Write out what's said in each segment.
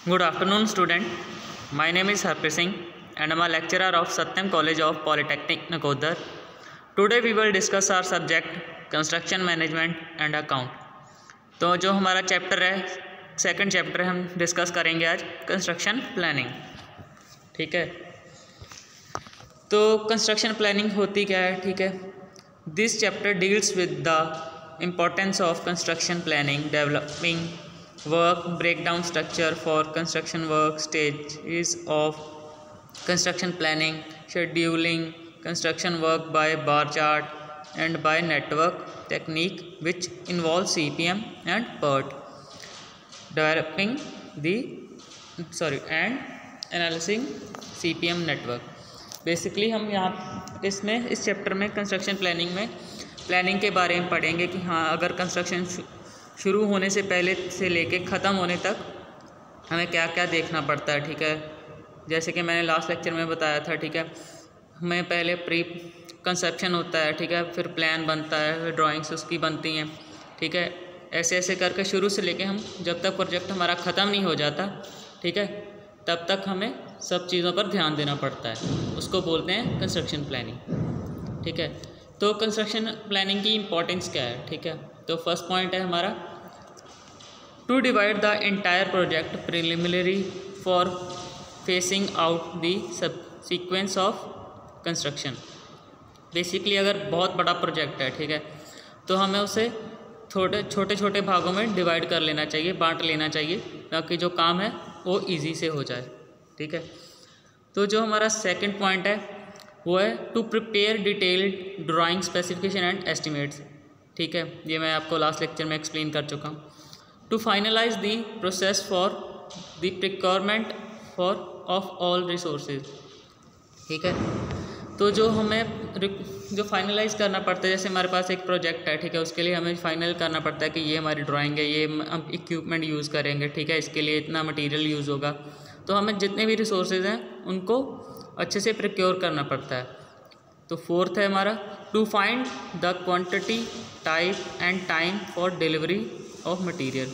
Good afternoon, student. My name is Harpreet Singh and I am a lecturer of Satyam College of Polytechnic, Nakodar. Today we will discuss our subject Construction Management and Account. तो जो हमारा chapter है, second chapter हम discuss करेंगे आज construction planning. ठीक है, तो कंस्ट्रक्शन प्लानिंग होती क्या है? ठीक है, this chapter deals with the importance of construction planning, developing work, breakdown structure for construction work, stages of construction planning, scheduling construction work by bar chart and by network technique which involves CPM and PERT, developing the and analyzing CPM network. Basically हम यहाँ इस chapter में construction planning में planning के बारे में पढ़ेंगे कि हाँ, अगर कंस्ट्रक्शन शुरू होने से पहले से लेके ख़त्म होने तक हमें क्या क्या देखना पड़ता है। ठीक है, जैसे कि मैंने लास्ट लेक्चर में बताया था। ठीक है, हमें पहले प्री कंसेप्शन होता है, ठीक है, फिर प्लान बनता है, फिर ड्राइंग्स उसकी बनती हैं। ठीक है, ऐसे ऐसे करके शुरू से लेके हम जब तक प्रोजेक्ट हमारा ख़त्म नहीं हो जाता, ठीक है, तब तक हमें सब चीज़ों पर ध्यान देना पड़ता है। उसको बोलते हैं कंस्ट्रक्शन प्लानिंग। ठीक है, तो कंस्ट्रक्शन प्लानिंग की इम्पोर्टेंस क्या है? ठीक है, तो फर्स्ट पॉइंट है हमारा to divide the entire project preliminary for phasing out the sub sequence of construction. Basically अगर बहुत बड़ा प्रोजेक्ट है, ठीक है, तो हमें उसे छोटे छोटे भागों में डिवाइड कर लेना चाहिए, बांट लेना चाहिए, ताकि जो काम है वो इजी से हो जाए। ठीक है, तो जो हमारा सेकंड पॉइंट है वो है to prepare detailed drawing, specification and estimates. ठीक है, ये मैं आपको लास्ट लेक्चर में एक्सप्लेन कर चुका हूँ। To finalise the process for the procurement for of all resources. ठीक है, तो जो हमें जो फाइनलाइज करना पड़ता है, जैसे हमारे पास एक प्रोजेक्ट है, ठीक है, उसके लिए हमें फाइनल करना पड़ता है कि ये हमारी ड्राइंग है, ये हम इक्विपमेंट यूज़ करेंगे, ठीक है, इसके लिए इतना मटेरियल यूज़ होगा। तो हमें जितने भी रिसोर्सेज हैं उनको अच्छे से प्रिक्योर करना पड़ता है। तो फोर्थ है हमारा to find the quantity, type and time for delivery of material.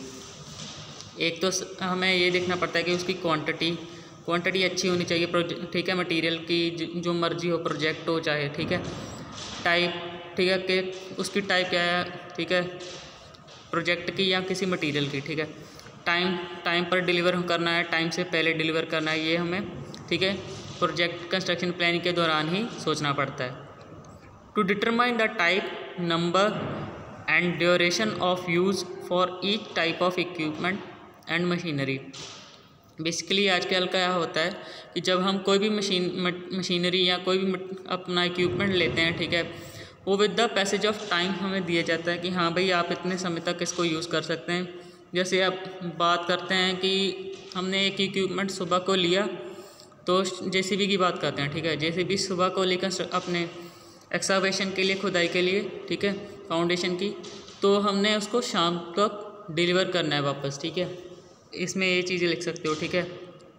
एक तो हमें ये देखना पड़ता है कि उसकी क्वांटिटी अच्छी होनी चाहिए, ठीक है, मटेरियल की जो मर्जी हो, प्रोजेक्ट हो चाहे, ठीक है। टाइप, ठीक है, कि उसकी टाइप क्या है, ठीक है, प्रोजेक्ट की या किसी मटेरियल की। ठीक है, टाइम पर डिलीवर करना है, टाइम से पहले डिलीवर करना है, ये हमें, ठीक है, प्रोजेक्ट कंस्ट्रक्शन प्लानिंग के दौरान ही सोचना पड़ता है। To determine the type, number and duration of use for each type of equipment and machinery. Basically आजकल क्या होता है कि जब हम कोई भी मशीनरी या कोई भी अपना इक्विपमेंट लेते हैं, ठीक है, वो with the passage of time हमें दिया जाता है कि हाँ भाई, आप इतने समय तक इसको यूज़ कर सकते हैं। जैसे आप बात करते हैं कि हमने एक इक्विपमेंट सुबह को लिया, तो जेसीबी की बात करते हैं, ठीक है, जेसीबी सुबह को लेकर अपने एक्सकावेशन के लिए, खुदाई के लिए, ठीक है, फाउंडेशन की, तो हमने उसको शाम तक डिलीवर करना है वापस। ठीक है, इसमें ये चीज़ें लिख सकते हो। ठीक है,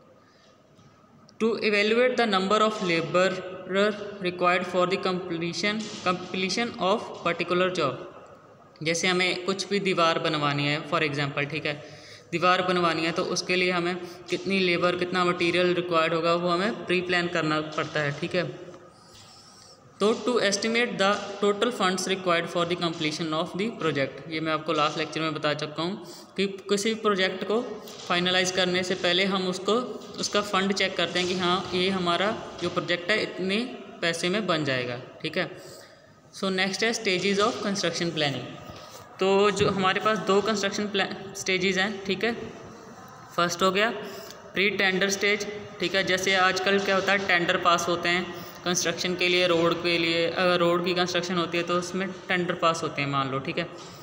to evaluate the number of labour required for the completion of particular job. जैसे हमें कुछ भी दीवार बनवानी है, फॉर एग्जांपल, ठीक है, दीवार बनवानी है, तो उसके लिए हमें कितनी लेबर, कितना मटेरियल रिक्वायर्ड होगा, वो हमें प्री प्लान करना पड़ता है। ठीक है, तो to estimate the total funds required for the completion of the project. ये मैं आपको लास्ट लेक्चर में बता चुका हूँ कि किसी भी प्रोजेक्ट को फाइनलाइज करने से पहले हम उसका फ़ंड चेक करते हैं कि हाँ, ये हमारा जो प्रोजेक्ट है इतने पैसे में बन जाएगा। ठीक है, सो नेक्स्ट है स्टेजेस ऑफ कंस्ट्रक्शन प्लानिंग। तो जो हमारे पास दो कंस्ट्रक्शन स्टेजेस हैं, ठीक है, फर्स्ट हो गया प्री टेंडर स्टेज। ठीक है, जैसे आजकल क्या होता है, टेंडर पास होते हैं कंस्ट्रक्शन के लिए, रोड के लिए, अगर रोड की कंस्ट्रक्शन होती है तो उसमें टेंडर पास होते हैं, मान लो। ठीक है,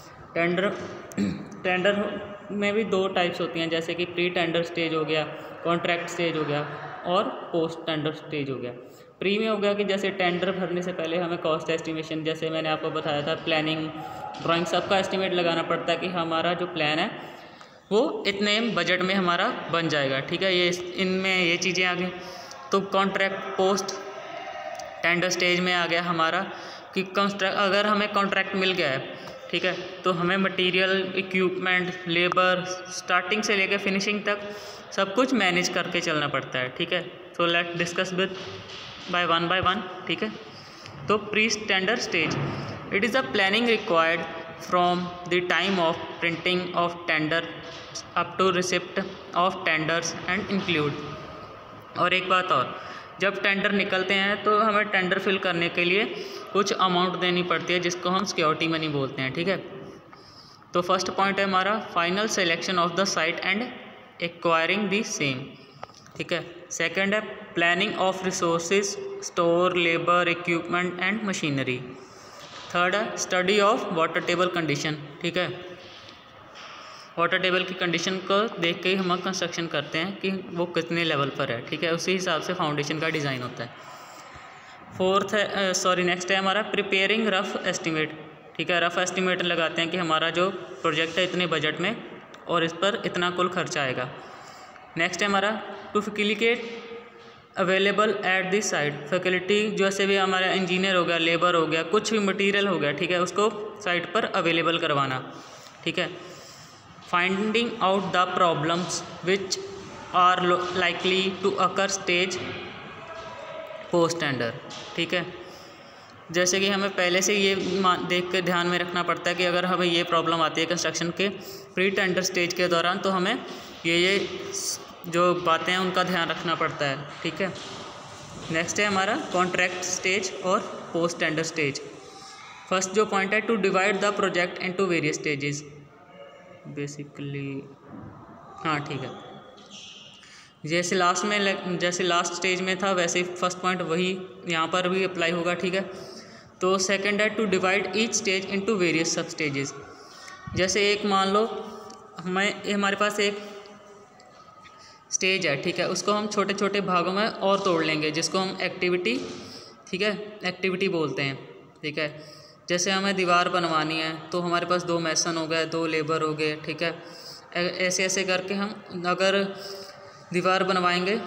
टेंडर में भी दो टाइप्स होती हैं, जैसे कि प्री टेंडर स्टेज हो गया, कॉन्ट्रैक्ट स्टेज हो गया, और पोस्ट टेंडर स्टेज हो गया। प्री में हो गया कि जैसे टेंडर भरने से पहले हमें कॉस्ट एस्टिमेशन, जैसे मैंने आपको बताया था, प्लानिंग, ड्राइंग, सबका एस्टिमेट लगाना पड़ता है कि हमारा जो प्लान है वो इतने बजट में हमारा बन जाएगा। ठीक है, ये इनमें ये चीज़ें आ गई। तो कॉन्ट्रैक्ट, पोस्ट टेंडर स्टेज में आ गया हमारा कि अगर हमें कॉन्ट्रैक्ट मिल गया है ठीक है। तो हमें मटेरियल, इक्विपमेंट, लेबर, स्टार्टिंग से लेकर फिनिशिंग तक सब कुछ मैनेज करके चलना पड़ता है, ठीक है। So let discuss with by one, ठीक है। तो pre tender stage, it is a planning required from the time of printing of tender up to receipt of tenders and include. और एक बात और, जब टेंडर निकलते हैं तो हमें टेंडर फिल करने के लिए कुछ अमाउंट देनी पड़ती है जिसको हम सिक्योरिटी मनी बोलते हैं, ठीक है। तो फर्स्ट पॉइंट है हमारा final selection of the site and acquiring the same, ठीक है। सेकंड है planning of resources, store, labour, equipment and machinery. Third है study of water table condition, ठीक है। वाटर टेबल की कंडीशन को देख के ही हम कंस्ट्रक्शन करते हैं कि वो कितने लेवल पर है, ठीक है। उसी हिसाब से फाउंडेशन का डिज़ाइन होता है। फोर्थ है नेक्स्ट है हमारा प्रिपेयरिंग रफ एस्टिमेट, ठीक है। रफ एस्टिमेट लगाते हैं कि हमारा जो प्रोजेक्ट है इतने बजट में और इस पर इतना कुल खर्चा आएगा। नेक्स्ट है हमारा to facilitate available at the site, facility जैसे भी हमारा इंजीनियर हो गया, लेबर हो गया, कुछ भी मटेरियल हो गया, ठीक है, उसको साइट पर अवेलेबल करवाना, ठीक है। Finding out the problems which are likely to occur stage post tender, ठीक है। जैसे कि हमें पहले से ये देख कर ध्यान में रखना पड़ता है कि अगर हमें ये प्रॉब्लम आती है कंस्ट्रक्शन के प्री टेंडर स्टेज के दौरान, तो हमें ये जो बातें हैं उनका ध्यान रखना पड़ता है, ठीक है। नेक्स्ट है हमारा कॉन्ट्रैक्ट स्टेज और पोस्ट टेंडर स्टेज। फर्स्ट जो पॉइंट है to divide the project into various stages, basically हाँ ठीक है, जैसे लास्ट स्टेज में था वैसे फर्स्ट पॉइंट वही यहाँ पर भी अप्लाई होगा, ठीक है। तो सेकंड है to divide each stage into various sub stages. जैसे एक मान लो हमारे पास एक स्टेज है, ठीक है, उसको हम छोटे छोटे भागों में और तोड़ लेंगे जिसको हम एक्टिविटी, ठीक है, एक्टिविटी बोलते हैं, ठीक है। जैसे हमें दीवार बनवानी है तो हमारे पास 2 मैसन हो गए, 2 लेबर हो गए, ठीक है। ऐसे ऐसे करके हम अगर दीवार बनवाएंगे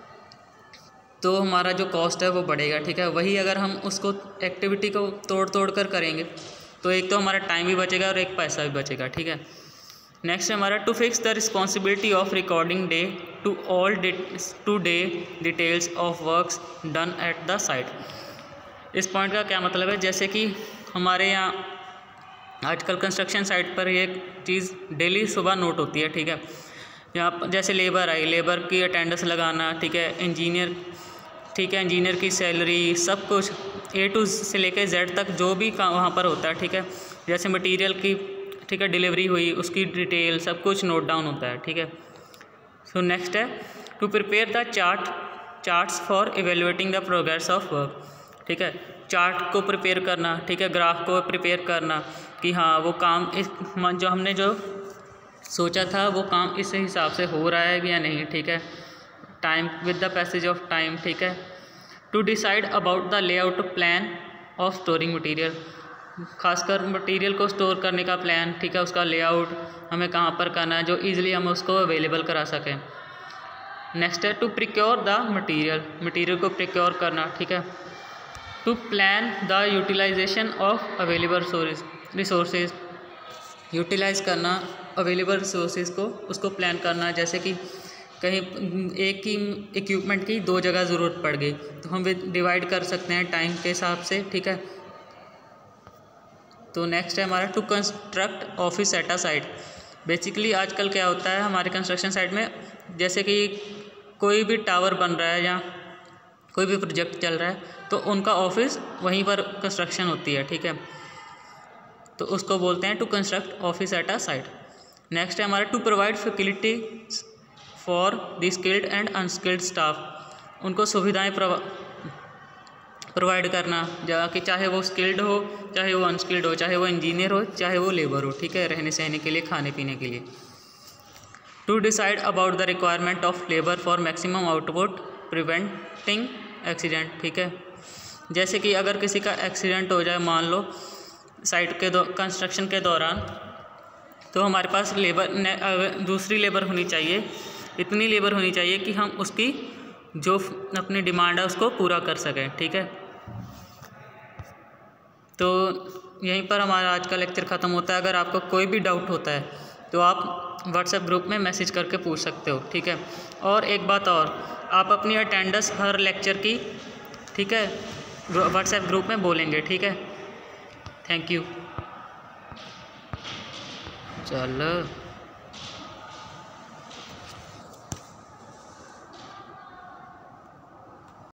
तो हमारा जो कॉस्ट है वो बढ़ेगा, ठीक है। वही अगर हम उसको एक्टिविटी को तोड़ कर करेंगे तो एक तो हमारा टाइम भी बचेगा और एक पैसा भी बचेगा, ठीक है। नेक्स्ट है हमारा to fix the responsibility of recording day to all day details of works done at the site. इस पॉइंट का क्या मतलब है, जैसे कि हमारे यहाँ आजकल कंस्ट्रक्शन साइट पर ये चीज़ डेली सुबह नोट होती है, ठीक है। यहाँ जैसे लेबर आई, लेबर की अटेंडेंस लगाना, ठीक है, इंजीनियर, ठीक है, इंजीनियर की सैलरी, सब कुछ A to से लेकर Z तक जो भी काम वहाँ पर होता है, ठीक है। जैसे मटेरियल की, ठीक है, डिलीवरी हुई, उसकी डिटेल सब कुछ नोट डाउन होता है, ठीक है। सो नेक्स्ट है to prepare the charts for evaluating the progress of work, ठीक है। चार्ट को प्रिपेयर करना, ठीक है, ग्राफ को प्रिपेयर करना कि हाँ वो काम जो हमने जो सोचा था वो काम इस हिसाब से हो रहा है या नहीं, ठीक है। Time with the passage of time, ठीक है। To decide about the layout plan of storing material, खासकर मटेरियल को स्टोर करने का प्लान, ठीक है, उसका लेआउट हमें कहाँ पर करना है जो ईजिली हम उसको अवेलेबल करा सकें। नेक्स्ट है टू प्रिक्योर द मटेरियल को प्रिक्योर करना, ठीक है। To plan the utilization of available resources, utilize करना अवेलेबल रिसोर्सेज को, उसको प्लान करना। जैसे कि कहीं एक ही इक्विपमेंट की 2 जगह ज़रूरत पड़ गई तो हम डिवाइड कर सकते हैं टाइम के हिसाब से, ठीक है। तो नेक्स्ट है हमारा to construct office at a site. Basically आजकल क्या होता है हमारे कंस्ट्रक्शन साइट में, जैसे कि कोई भी टावर बन रहा है या कोई भी प्रोजेक्ट चल रहा है तो उनका ऑफिस वहीं पर कंस्ट्रक्शन होती है, ठीक है। तो उसको बोलते हैं to construct office at a site. Next है हमारा to provide facility for the skilled and unskilled staff, उनको सुविधाएं प्रोवाइड करना, जहाँ कि चाहे वो स्किल्ड हो, चाहे वो अनस्किल्ड हो, चाहे वो इंजीनियर हो, चाहे वो लेबर हो, ठीक है, रहने सहने के लिए, खाने पीने के लिए। To decide about the requirement of labour for maximum output preventing accident, ठीक है। जैसे कि अगर किसी का एक्सीडेंट हो जाए, मान लो साइट के कंस्ट्रक्शन के दौरान, तो हमारे पास दूसरी लेबर होनी चाहिए, इतनी लेबर होनी चाहिए कि हम उसकी जो अपनी डिमांड है उसको पूरा कर सकें, ठीक है। तो यहीं पर हमारा आज का लेक्चर ख़त्म होता है। अगर आपको कोई भी डाउट होता है तो आप व्हाट्सएप ग्रुप में मैसेज करके पूछ सकते हो, ठीक है। और एक बात और, आप अपनी अटेंडेंस हर लेक्चर की, ठीक है, व्हाट्सएप ग्रुप में बोलेंगे, ठीक है। Thank you. चल